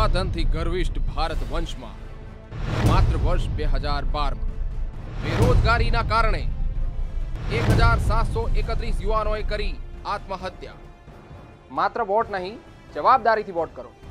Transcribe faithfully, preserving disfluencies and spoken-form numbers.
યુવાધનથી ગર્વિષ્ઠ ભારત વંશમાં માત્ર વર્ષ બે હજાર બારમાં બેરોજગારીના કારણે એક હજાર સાતસો એકત્રીસ યુવાનોએ કરી આત્મહત્યા. માત્ર વોટ નહીં, જવાબદારીથી વોટ કરો.